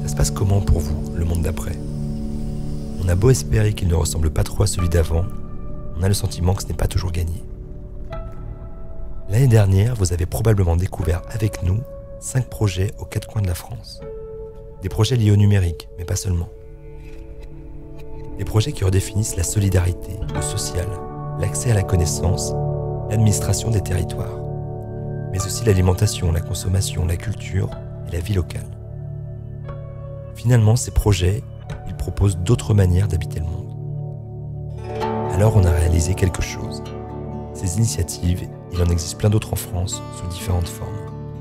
se passe comment pour vous, le monde d'après? On a beau espérer qu'il ne ressemble pas trop à celui d'avant, on a le sentiment que ce n'est pas toujours gagné. L'année dernière, vous avez probablement découvert avec nous 5 projets aux 4 coins de la France. Des projets liés au numérique, mais pas seulement. Des projets qui redéfinissent la solidarité, le social, l'accès à la connaissance, l'administration des territoires, mais aussi l'alimentation, la consommation, la culture et la vie locale. Finalement, ces projets, ils proposent d'autres manières d'habiter le monde. Alors on a réalisé quelque chose. Ces initiatives, il en existe plein d'autres en France, sous différentes formes.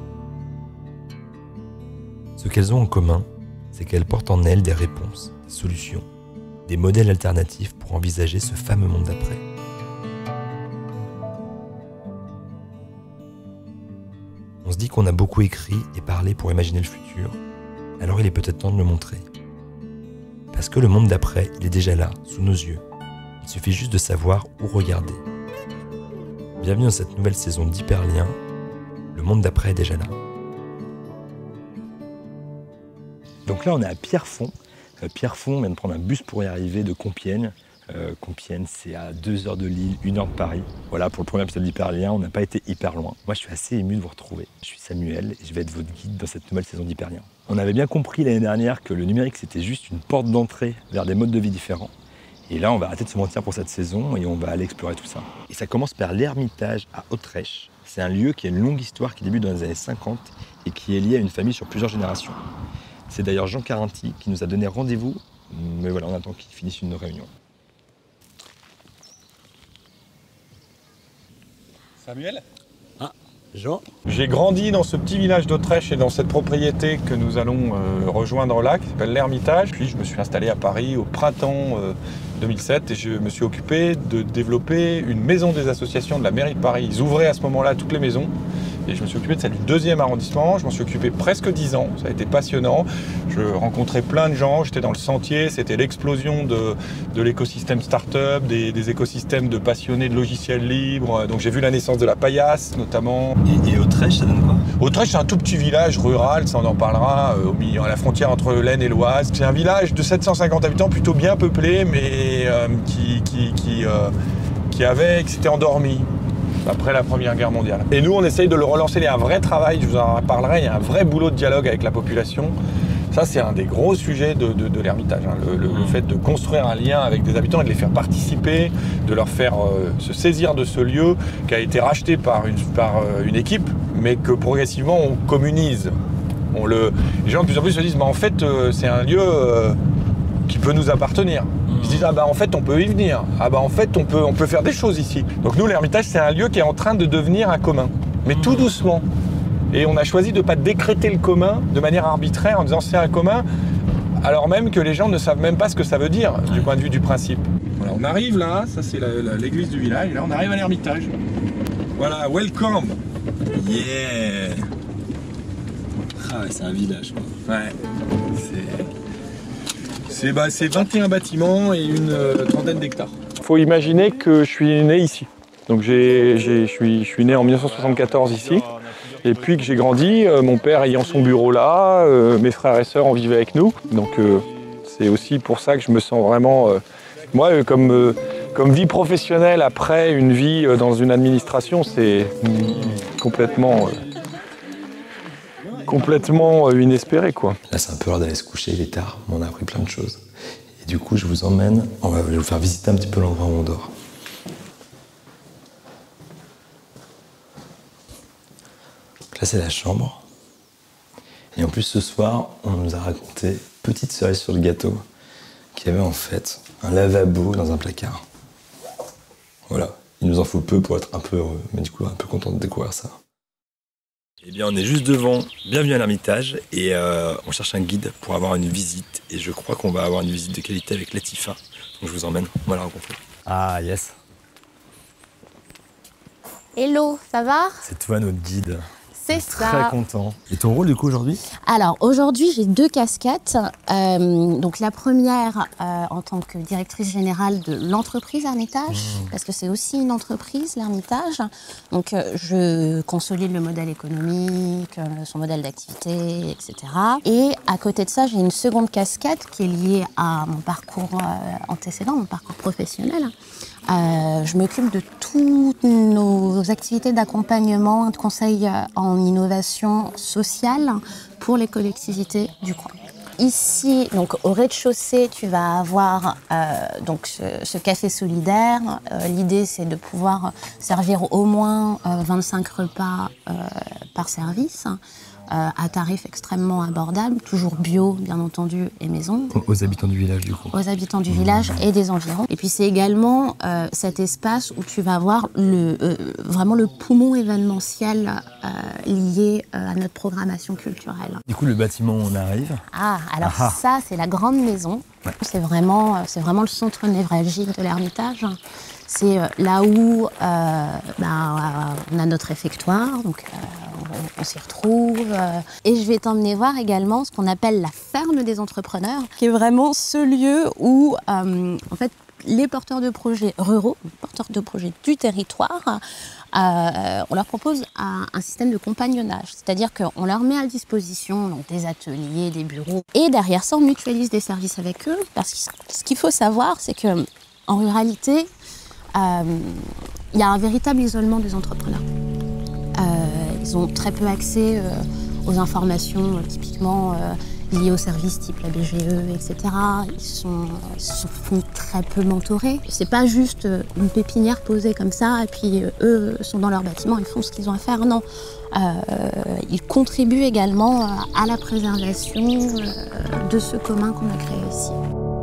Ce qu'elles ont en commun, c'est qu'elles portent en elles des réponses, des solutions, des modèles alternatifs pour envisager ce fameux monde d'après. On se dit qu'on a beaucoup écrit et parlé pour imaginer le futur, alors il est peut-être temps de le montrer. Parce que le monde d'après, il est déjà là, sous nos yeux. Il suffit juste de savoir où regarder. Bienvenue dans cette nouvelle saison d'Hyperlien. Le monde d'après est déjà là. Donc là, on est à Pierrefonds. Pierrefonds, on vient de prendre un bus pour y arriver de Compiègne. Compiègne, c'est à 2 heures de Lille, 1 heure de Paris. Voilà, pour le premier épisode d'Hyperlien, on n'a pas été hyper loin. Moi, je suis assez ému de vous retrouver. Je suis Samuel et je vais être votre guide dans cette nouvelle saison d'Hyperlien. On avait bien compris l'année dernière que le numérique, c'était juste une porte d'entrée vers des modes de vie différents. Et là, on va arrêter de se mentir pour cette saison et on va aller explorer tout ça. Et ça commence par l'Ermitage à Autrèche. C'est un lieu qui a une longue histoire qui débute dans les années 50 et qui est lié à une famille sur plusieurs générations. C'est d'ailleurs Jean Carinti qui nous a donné rendez-vous, mais voilà, on attend qu'il finisse une réunion. Samuel ? Ah, Jean ? J'ai grandi dans ce petit village d'Autrèche et dans cette propriété que nous allons rejoindre là, qui s'appelle l'Ermitage. Puis je me suis installé à Paris au printemps 2007 et je me suis occupé de développer une maison des associations de la mairie de Paris. Ils ouvraient à ce moment-là toutes les maisons. Et je me suis occupé de celle du 2e arrondissement. Je m'en suis occupé presque 10 ans. Ça a été passionnant. Je rencontrais plein de gens. J'étais dans le sentier. C'était l'explosion de l'écosystème start-up, des écosystèmes de passionnés de logiciels libres. Donc j'ai vu la naissance de la paillasse notamment. Et Autrèche, ça donne quoi? Autrèche, c'est un tout petit village rural. Ça, on en parlera au milieu, à la frontière entre l'Aisne et l'Oise. C'est un village de 750 habitants, plutôt bien peuplé, mais qui s'était endormi après la Première Guerre mondiale. Et nous, on essaye de le relancer. Il y a un vrai travail, je vous en parlerai, il y a un vrai boulot de dialogue avec la population. Ça, c'est un des gros sujets de l'Ermitage, hein. Le fait de construire un lien avec des habitants et de les faire participer, de leur faire se saisir de ce lieu qui a été racheté par une équipe, mais que progressivement, on communise. Les gens de plus en plus se disent, mais en fait, c'est un lieu qui peut nous appartenir. Ils se disent, ah bah en fait on peut y venir, ah bah en fait on peut faire des choses ici. Donc nous, l'Ermitage, c'est un lieu qui est en train de devenir un commun, mais tout doucement. Et on a choisi de ne pas décréter le commun de manière arbitraire en disant c'est un commun, alors même que les gens ne savent même pas ce que ça veut dire du point de vue du principe. Voilà, on arrive là, ça c'est l'église du village, et là on arrive à l'Ermitage. Voilà, welcome. Yeah. Ah ouais, c'est un village quoi. Ouais, c'est 21 bâtiments et une trentaine d'hectares. Il faut imaginer que je suis né ici. Donc je suis né en 1974 ici. Et puis que j'ai grandi, mon père ayant son bureau là, mes frères et sœurs en vivaient avec nous. Donc c'est aussi pour ça que je me sens vraiment, moi comme vie professionnelle après une vie dans une administration, c'est complètement inespéré quoi. Là, c'est un peu l'heure d'aller se coucher, il est tard, mais on a appris plein de choses. Et du coup, je vous emmène, je vais vous faire visiter un petit peu l'endroit où on dort. Donc là, c'est la chambre. Et en plus, ce soir, on nous a raconté, petite cerise sur le gâteau, qu'il y avait en fait un lavabo dans un placard. Voilà, il nous en faut peu pour être un peu heureux, mais du coup, un peu content de découvrir ça. Eh bien, on est juste devant, bienvenue à l'Ermitage, et on cherche un guide pour avoir une visite, et je crois qu'on va avoir une visite de qualité avec Latifa, donc je vous emmène, on va la rencontrer. Ah, yes. Hello, ça va? C'est toi notre guide. C'est Très ça. content. Et ton rôle du coup aujourd'hui? Alors aujourd'hui, j'ai 2 casquettes. Donc la première en tant que directrice générale de l'entreprise Hermitage, parce que c'est aussi une entreprise, l'Hermitage. Donc je consolide le modèle économique, son modèle d'activité, etc. Et à côté de ça, j'ai une seconde casquette qui est liée à mon parcours antécédent, mon parcours professionnel. Je m'occupe de toutes nos activités d'accompagnement, de conseil en innovation sociale pour les collectivités du coin. Ici, donc au rez-de-chaussée, tu vas avoir donc ce café solidaire. L'idée, c'est de pouvoir servir au moins 25 repas par service. À tarif extrêmement abordable, toujours bio, bien entendu, et maison. Aux habitants du village, du coup. Aux habitants du village et des environs. Et puis c'est également cet espace où tu vas avoir vraiment le poumon événementiel lié à notre programmation culturelle. Du coup, le bâtiment, on arrive. Alors ça, c'est la grande maison. Ouais. C'est vraiment le centre névralgique de l'Hermitage. C'est là où on a notre réfectoire, donc on s'y retrouve. Et je vais t'emmener voir également ce qu'on appelle la ferme des entrepreneurs, qui est vraiment ce lieu où, en fait, les porteurs de projets ruraux, les porteurs de projets du territoire, on leur propose un système de compagnonnage. C'est-à-dire qu'on leur met à disposition donc, des ateliers, des bureaux. Et derrière ça, on mutualise des services avec eux. Parce que ce qu'il faut savoir, c'est qu'en ruralité, il y a un véritable isolement des entrepreneurs. Ils ont très peu accès aux informations typiquement liées aux services type la BGE, etc. Ils se font très peu mentorer. C'est pas juste une pépinière posée comme ça et puis eux sont dans leur bâtiment, ils font ce qu'ils ont à faire. Non, ils contribuent également à la préservation de ce commun qu'on a créé ici.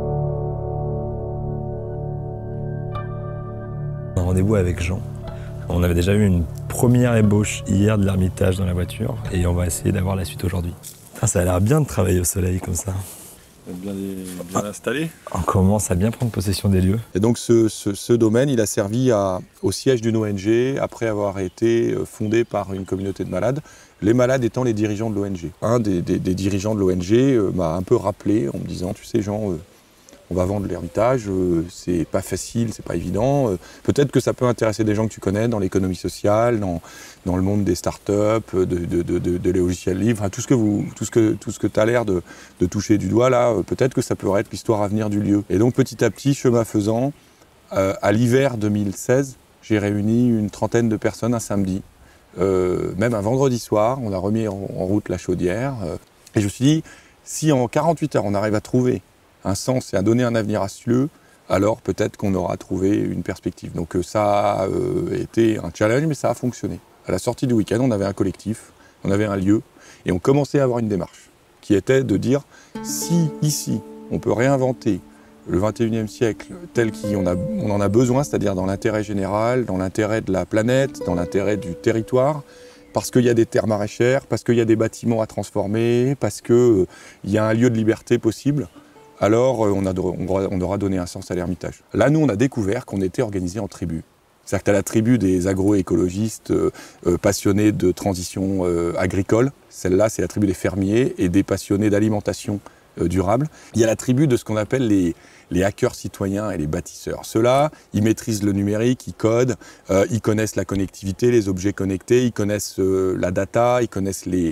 Un rendez-vous avec Jean. On avait déjà eu une première ébauche hier de l'Hermitage dans la voiture et on va essayer d'avoir la suite aujourd'hui. Ça a l'air bien de travailler au soleil comme ça. Bien installé. On commence à bien prendre possession des lieux. Et donc ce domaine, il a servi au siège d'une ONG après avoir été fondé par une communauté de malades. Les malades étant les dirigeants de l'ONG. Un des dirigeants de l'ONG m'a un peu rappelé en me disant, tu sais Jean, on va vendre l'Hermitage, c'est pas facile, c'est pas évident. Peut-être que ça peut intéresser des gens que tu connais dans l'économie sociale, dans le monde des startups, de logiciels libres, enfin, tout ce que tu as l'air de toucher du doigt là, peut-être que ça pourrait être l'histoire à venir du lieu. Et donc petit à petit, chemin faisant, à l'hiver 2016, j'ai réuni une trentaine de personnes un samedi, même un vendredi soir, on a remis en route la chaudière. Et je me suis dit, si en 48 heures on arrive à trouver un sens et à donner un avenir à ce lieu, alors peut-être qu'on aura trouvé une perspective. Donc ça a été un challenge, mais ça a fonctionné. À la sortie du week-end, on avait un collectif, on avait un lieu, et on commençait à avoir une démarche, qui était de dire, si ici, on peut réinventer le 21e siècle tel qu'on en a besoin, c'est-à-dire dans l'intérêt général, dans l'intérêt de la planète, dans l'intérêt du territoire, parce qu'il y a des terres maraîchères, parce qu'il y a des bâtiments à transformer, parce qu'il y a un lieu de liberté possible, alors on aura donné un sens à l'Hermitage. Là, nous, on a découvert qu'on était organisé en tribus. C'est-à-dire que tu as la tribu des agroécologistes passionnés de transition agricole. Celle-là, c'est la tribu des fermiers et des passionnés d'alimentation durable. Il y a la tribu de ce qu'on appelle les hackers citoyens et les bâtisseurs. Ceux-là, ils maîtrisent le numérique, ils codent, ils connaissent la connectivité, les objets connectés, ils connaissent la data, ils connaissent les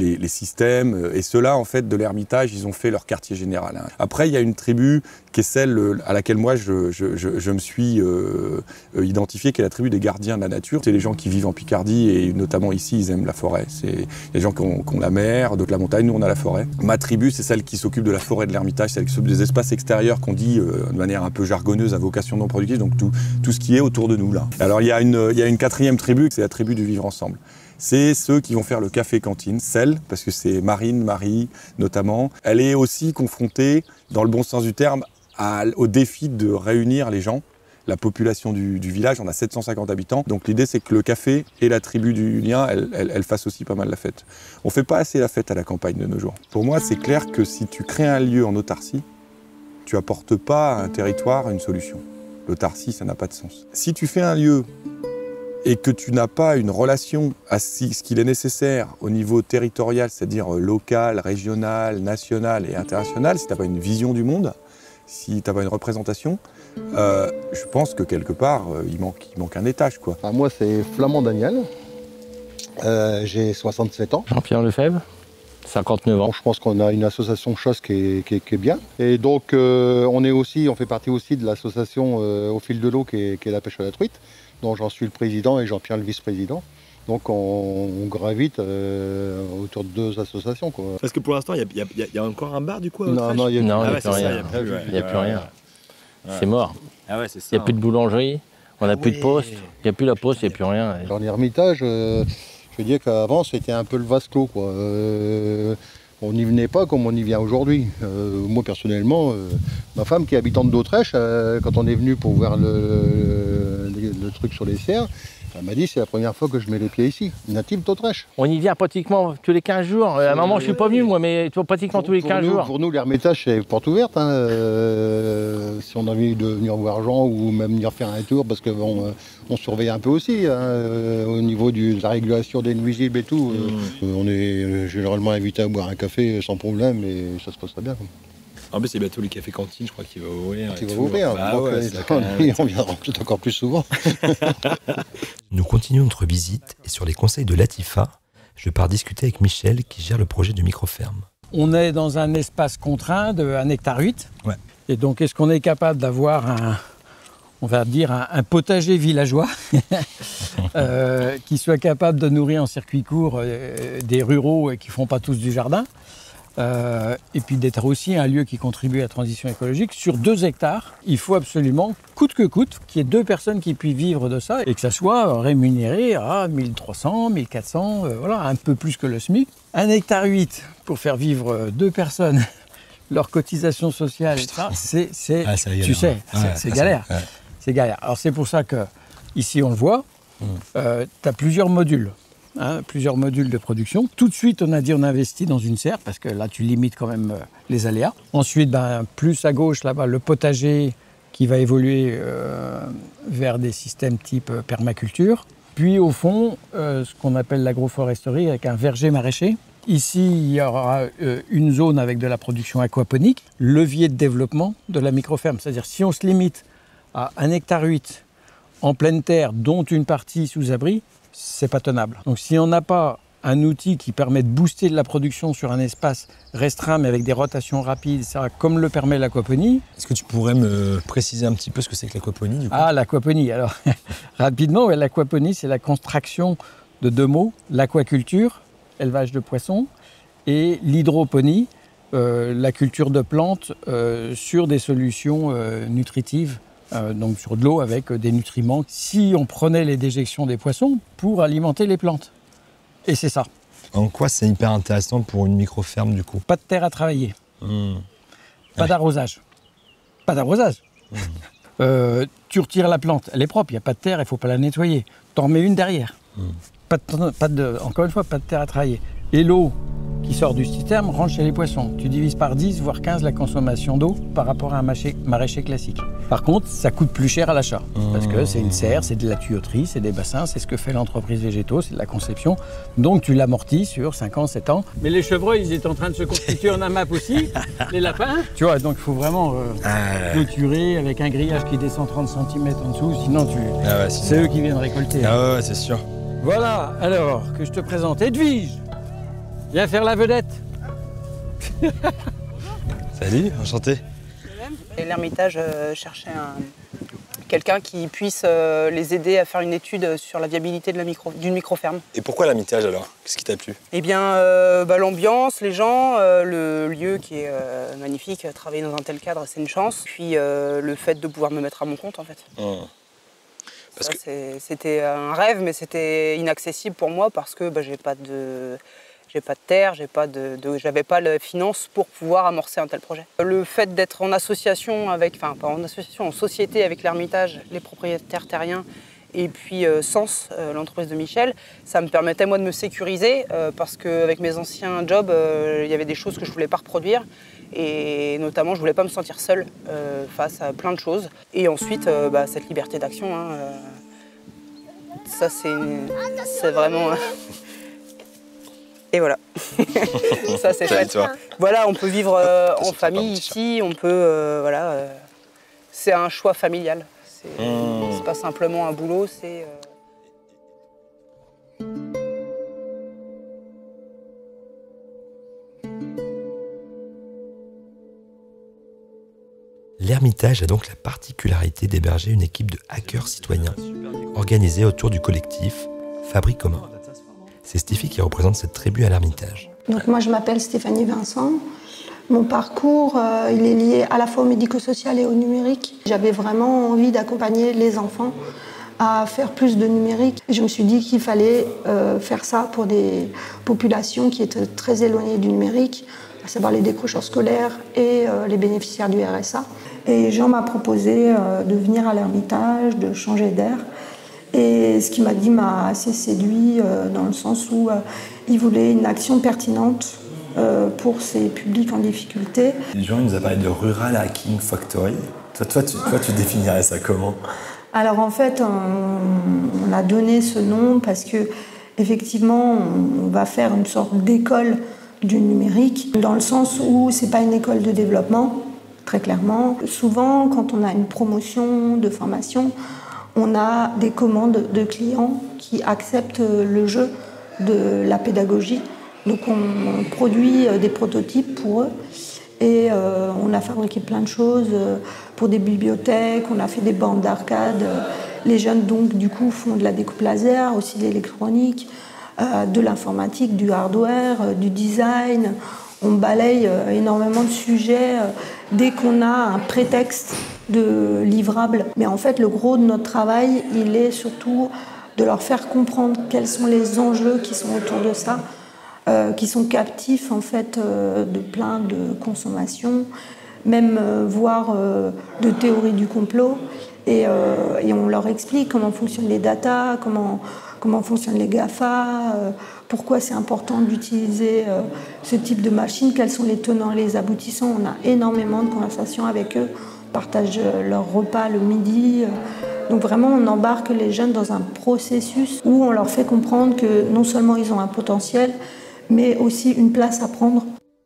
systèmes. Et ceux-là, en fait, de l'Hermitage, ils ont fait leur quartier général. Après, il y a une tribu qui est celle à laquelle moi, je me suis identifié, qui est la tribu des gardiens de la nature. C'est les gens qui vivent en Picardie et notamment ici, ils aiment la forêt. Il y a des gens qui ont la mer, d'autres la montagne, nous, on a la forêt. Ma tribu, c'est celle qui s'occupe de la forêt de l'Hermitage, celle qui s'occupe des espaces extérieurs qu'on dit de manière un peu jargonneuse à vocation non productive, donc tout ce qui est autour de nous là. Alors il y a une quatrième tribu, c'est la tribu du vivre ensemble. C'est ceux qui vont faire le café-cantine, celle, parce que c'est Marie notamment. Elle est aussi confrontée, dans le bon sens du terme, au défi de réunir les gens, la population du village. On a 750 habitants, donc l'idée c'est que le café et la tribu du lien, elles fassent aussi pas mal la fête. On fait pas assez la fête à la campagne de nos jours. Pour moi, c'est clair que si tu crées un lieu en autarcie, tu apportes pas à un territoire une solution. L'autarcie, ça n'a pas de sens. Si tu fais un lieu et que tu n'as pas une relation à ce qu'il est nécessaire au niveau territorial, c'est-à-dire local, régional, national et international, si tu n'as pas une vision du monde, si tu n'as pas une représentation, je pense que quelque part, il manque un étage, quoi. Enfin, moi, c'est Flamand Daniel. J'ai 67 ans. Jean-Pierre Lefebvre, 59 ans. Bon, je pense qu'on a une association chasse qui est bien. Et donc, on fait partie aussi de l'association Au fil de l'eau qui est la pêche à la truite, dont j'en suis le président et Jean-Pierre le vice-président. Donc, on gravite autour de 2 associations, quoi. Parce que pour l'instant, il y a encore un bar du coup à Non, non, il y a Non, il n'y a ouais, plus c'est ça, rien. Il n'y a plus rien. C'est mort. Ah ouais, c'est ça. Il n'y a plus de boulangerie, on n'a plus de poste, il n'y a plus la poste, il n'y a plus rien. Dans l'Ermitage, je veux dire qu'avant, c'était un peu le vase clos, quoi. On n'y venait pas comme on y vient aujourd'hui. Moi, personnellement, ma femme qui est habitante d'Autrèche, quand on est venu pour voir le truc sur les serres, elle m'a dit c'est la première fois que je mets les pieds ici, native d'Autrèche. On y vient pratiquement tous les 15 jours. À un moment, je ne suis pas venu, moi, mais pratiquement tous les 15 jours. Pour nous, l'Ermitage, c'est porte ouverte. Hein. Si on a envie de venir voir Jean ou même venir faire un tour, parce qu'on on surveille un peu aussi, hein, au niveau de la régulation des nuisibles et tout. On est généralement invité à boire un café sans problème et ça se passe très bien. En plus, c'est bientôt les cafés cantines, je crois qu'il va ouvrir. Qui va ouvrir. Bah Donc, ouais, on viendra peut-être encore plus souvent. Nous continuons notre visite et sur les conseils de Latifa, je pars discuter avec Michel qui gère le projet de microferme. On est dans un espace contraint de 1,8 hectare. Ouais. Et donc, est-ce qu'on est capable d'avoir un potager villageois qui soit capable de nourrir en circuit court des ruraux et qui ne font pas tous du jardin, et puis d'être aussi un lieu qui contribue à la transition écologique. Sur 2 hectares, il faut absolument, coûte que coûte, qu'il y ait 2 personnes qui puissent vivre de ça et que ça soit rémunéré à 1300, 1400, voilà, un peu plus que le SMIC. 1,8 hectare pour faire vivre 2 personnes, leur cotisation sociale, c'est tu sais, c'est galère. Ouais. C'est galère. Alors c'est pour ça que ici on le voit, tu as plusieurs modules. Plusieurs modules de production. Tout de suite, on a dit on investit dans une serre parce que là, tu limites quand même les aléas. Ensuite, plus à gauche, là-bas, le potager qui va évoluer vers des systèmes type permaculture. Puis au fond, ce qu'on appelle l'agroforesterie avec un verger maraîcher. Ici, il y aura une zone avec de la production aquaponique, levier de développement de la microferme. C'est-à-dire si on se limite à 1,8 hectare en pleine terre, dont une partie sous abri, c'est pas tenable. Donc si on n'a pas un outil qui permet de booster de la production sur un espace restreint mais avec des rotations rapides, ça, comme le permet l'aquaponie. Est-ce que tu pourrais me préciser un petit peu ce que c'est que l'aquaponie du coup ? Ah, l'aquaponie, alors rapidement, ouais, l'aquaponie c'est la contraction de 2 mots, l'aquaculture, élevage de poissons, et l'hydroponie, la culture de plantes sur des solutions nutritives. Donc sur de l'eau avec des nutriments, si on prenait les déjections des poissons pour alimenter les plantes. Et c'est ça. En quoi c'est hyper intéressant pour une microferme du coup ? Pas de terre à travailler, pas d'arrosage. Pas d'arrosage. Tu retires la plante, elle est propre, il n'y a pas de terre, il ne faut pas la nettoyer. T'en remets une derrière. Encore une fois, pas de terre à travailler. Et l'eau qui sort du citerne rentre chez les poissons. Tu divises par 10, voire 15 la consommation d'eau par rapport à un maraîcher classique. Par contre, ça coûte plus cher à l'achat. Parce que c'est une serre, c'est de la tuyauterie, c'est des bassins, c'est ce que fait l'entreprise Végétaux, c'est de la conception. Donc tu l'amortis sur 5 ans, 7 ans. Mais les chevreuils, ils étaient en train de se constituer en AMAP aussi. Les lapins. Tu vois, donc il faut vraiment clôturer avec un grillage qui descend 30 cm en dessous. Sinon, c'est eux qui viennent récolter. Ah ouais, c'est sûr. Voilà, alors que je te présente Edwige. Viens faire la vedette. Salut, enchanté. L'Ermitage cherchait quelqu'un qui puisse les aider à faire une étude sur la viabilité d'une microferme. Et pourquoi l'Ermitage alors ? Qu'est-ce qui t'a plu ? Eh bien, l'ambiance, les gens, le lieu qui est magnifique, travailler dans un tel cadre, c'est une chance. Puis le fait de pouvoir me mettre à mon compte, en fait. C'était un rêve, mais c'était inaccessible pour moi parce que j'ai pas de terre, j'avais pas la finance pour pouvoir amorcer un tel projet. Le fait d'être en association en société avec l'Ermitage, les propriétaires terriens et puis Sens, l'entreprise de Michel, ça me permettait moi de me sécuriser parce qu'avec mes anciens jobs, il y avait des choses que je voulais pas reproduire et notamment je voulais pas me sentir seule face à plein de choses. Et ensuite, cette liberté d'action. Ça, c'est vraiment... Et voilà. Ça, c'est chouette. Voilà, on peut vivre en famille ici, on peut... voilà, c'est un choix familial. C'est pas simplement un boulot, c'est... L'Ermitage a donc la particularité d'héberger une équipe de hackers citoyens organisée autour du collectif Fabrique commun. C'est Stéphie qui représente cette tribu à l'Ermitage. Donc moi je m'appelle Stéphanie Vincent. Mon parcours il est lié à la fois au médico-social et au numérique. J'avais vraiment envie d'accompagner les enfants à faire plus de numérique. Je me suis dit qu'il fallait faire ça pour des populations qui étaient très éloignées du numérique, à savoir les décrocheurs scolaires et les bénéficiaires du RSA. Et Jean m'a proposé de venir à l'Ermitage, de changer d'air. Et ce qu'il m'a dit m'a assez séduit dans le sens où il voulait une action pertinente pour ces publics en difficulté. Jean nous a parlé de Rural Hacking Factory. Toi, tu définirais ça comment? Alors en fait, on a donné ce nom parce que effectivement, on va faire une sorte d'école du numérique, dans le sens où c'est pas une école de développement, très clairement. Souvent, quand on a une promotion de formation, on a des commandes de clients qui acceptent le jeu de la pédagogie. Donc on produit des prototypes pour eux et on a fabriqué plein de choses pour des bibliothèques, on a fait des bandes d'arcade. Les jeunes donc du coup font de la découpe laser, aussi de l'électronique, de l'informatique, du hardware, du design. On balaye énormément de sujets dès qu'on a un prétexte de livrable. Mais en fait, le gros de notre travail, il est surtout de leur faire comprendre quels sont les enjeux qui sont autour de ça, qui sont captifs en fait de plein de consommations, même voire de théories du complot. Et on leur explique comment fonctionnent les datas, comment fonctionnent les GAFA, pourquoi c'est important d'utiliser ce type de machine, quels sont les tenants et les aboutissants. On a énormément de conversations avec eux, on partage leur repas le midi. Donc vraiment, on embarque les jeunes dans un processus où on leur fait comprendre que non seulement ils ont un potentiel, mais aussi une place à prendre.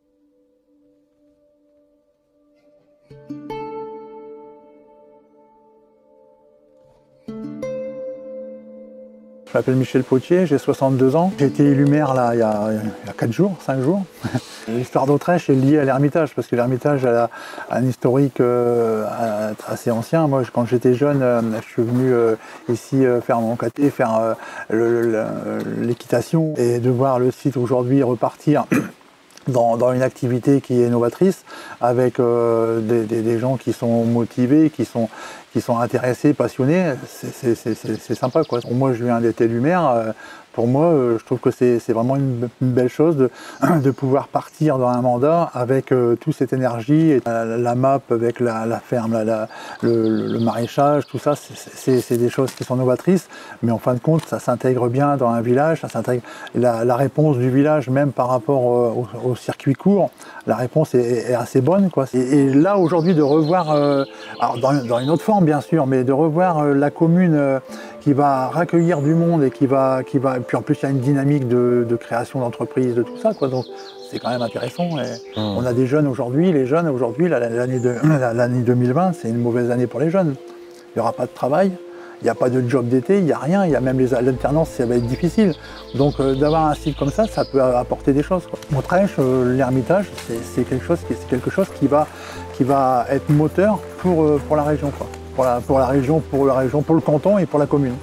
Je m'appelle Michel Potier, j'ai 62 ans. J'ai été élu maire là, il y a 4 jours, 5 jours. L'histoire d'Autrèche est liée à l'Ermitage, parce que l'Ermitage a un historique assez ancien. Moi, quand j'étais jeune, je suis venu ici faire mon caté, faire l'équitation, et de voir le site aujourd'hui repartir dans une activité qui est novatrice, avec des gens qui sont motivés, qui sont intéressés, passionnés, c'est sympa, quoi. Moi, je viens d'être élu maire. Pour moi, je trouve que c'est vraiment une belle chose de pouvoir partir dans un mandat avec toute cette énergie, et la map avec la ferme, le maraîchage, tout ça, c'est des choses qui sont novatrices, mais en fin de compte, ça s'intègre bien dans un village, ça s'intègre. La réponse du village, même par rapport au circuit court, la réponse est assez bonne, quoi. Et là, aujourd'hui, de revoir, alors dans une autre forme, bien sûr, mais de revoir la commune qui va raccueillir du monde et qui va puis en plus il y a une dynamique de création d'entreprises, de tout ça, quoi. Donc c'est quand même intéressant. Et on a des jeunes aujourd'hui, l'année 2020, c'est une mauvaise année pour les jeunes. Il n'y aura pas de travail, il n'y a pas de job d'été, il n'y a rien, il y a même l'alternance, ça va être difficile. Donc d'avoir un site comme ça peut apporter des choses, quoi. Autrèche, l'Ermitage, c'est quelque chose qui va être moteur pour la région, quoi. Pour la région, pour le canton et pour la commune.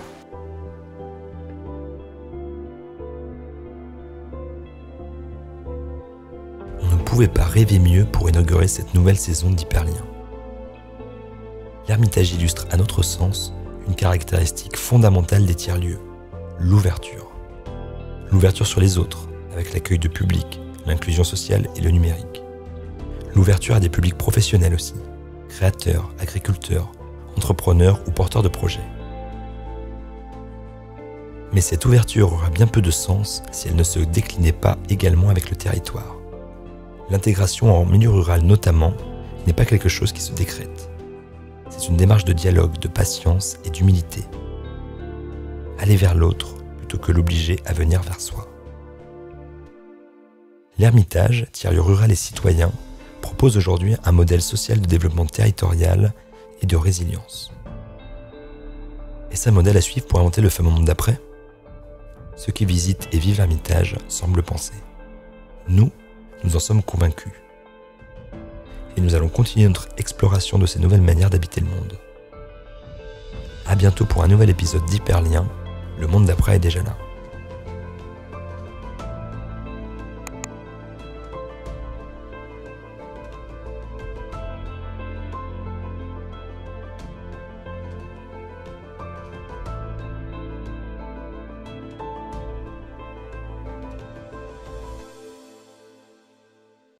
On ne pouvait pas rêver mieux pour inaugurer cette nouvelle saison d'Hyperlien. L'Ermitage illustre, à notre sens, une caractéristique fondamentale des tiers-lieux, l'ouverture. L'ouverture sur les autres, avec l'accueil de public, l'inclusion sociale et le numérique. L'ouverture à des publics professionnels aussi, créateurs, agriculteurs, entrepreneurs ou porteurs de projets. Mais cette ouverture aura bien peu de sens si elle ne se déclinait pas également avec le territoire. L'intégration en milieu rural notamment n'est pas quelque chose qui se décrète. C'est une démarche de dialogue, de patience et d'humilité. aller vers l'autre plutôt que l'obliger à venir vers soi. L'Ermitage, tiers-lieu rural et citoyen, propose aujourd'hui un modèle social de développement territorial et de résilience. Est-ce un modèle à suivre pour inventer le fameux monde d'après ? Ceux qui visitent et vivent l'Ermitage semblent penser. Nous en sommes convaincus. Et nous allons continuer notre exploration de ces nouvelles manières d'habiter le monde. À bientôt pour un nouvel épisode d'Hyperlien, le monde d'après est déjà là.